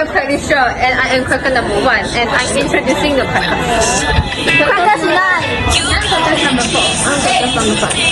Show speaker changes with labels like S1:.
S1: am pretty sure, and I am cracker number 1, and I'm introducing the cracker.
S2: Crackers 9.
S1: Crackers number 4. Crackers number 5.